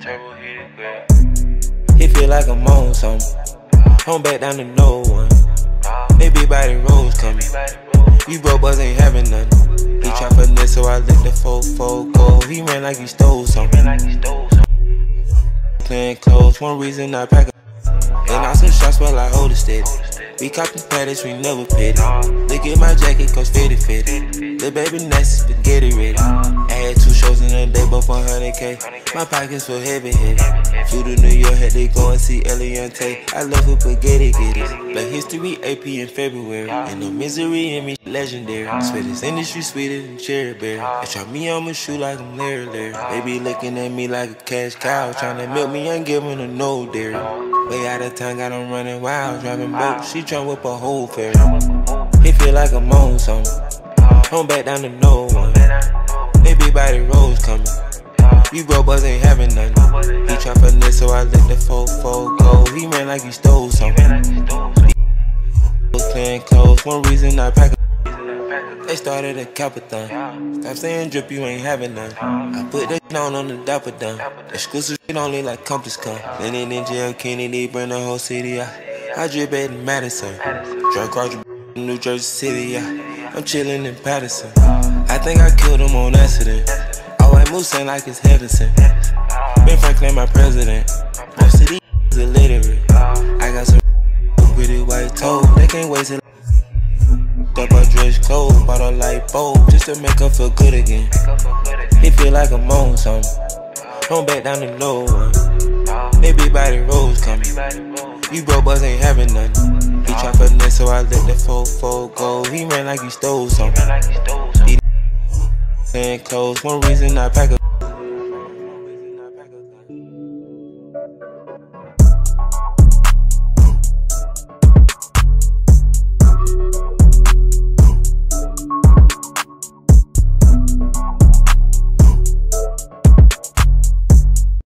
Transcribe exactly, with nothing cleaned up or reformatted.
turbo heated grab. It feel like I'm on something. Home back down to no one. They big body rolls coming. You broke boys ain't having nothing. He try finesse, so I let the four four go. He ran like he stole something. Playing close, one reason I pack a and I some shots while I hold it steady. We copping patties, we never petty. Look at my jacket, cause fitted fitted. The baby nasty, spaghetti ready. I had two shows in a day, both one hundred K. My pockets feel heavy heavy. Flew to New York, had to go and see Eliante. I love her spaghetti getters. Black history, A P in February. And no misery in me, legendary. Swear this industry sweeter than cherry berry. They try me on my shoe like I'm Larry Larry. They be looking at me like a cash cow, tryna milk me, ain't giving her no dairy. Way out of town, got them running wild, driving boats. She tryna whip a whole ferry. It feel like I'm on something. Home back down to no one. They big body rolls coming. You broke boys ain't having nothing. He try finesse, so I let the four four go. He ran like he stole something. Playing close, one reason I pack a they started a capathon. Stop saying drip, you ain't having none. I put that on on the dapper done. Exclusive shit only like Compass come. Landing in jail, Kennedy, burn the whole city out. I drip at Madison. Drunk across New Jersey City, yeah. I'm chillin' in Patterson. I think I killed him on accident. All white moose sound like it's Henderson. Ben Franklin, my president. Most of these is illiterate. I got some pretty white toes. They can't waste it. Up I dress clothes, bought a light bulb just to make her feel good again. It feel like I'm on something. Home back down to no one. They big body rolls coming. You broke boys ain't having nothing. He try finesse, so I let the four four go. He ran like he stole something. He playing close, one reason I pack a